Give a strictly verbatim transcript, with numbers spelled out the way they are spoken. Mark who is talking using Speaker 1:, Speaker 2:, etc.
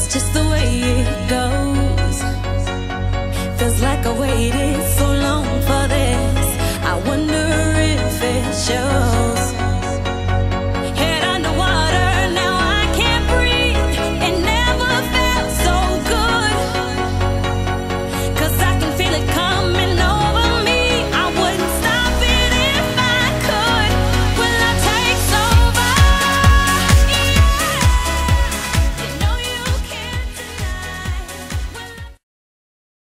Speaker 1: just the way it goes. Feels like I waited so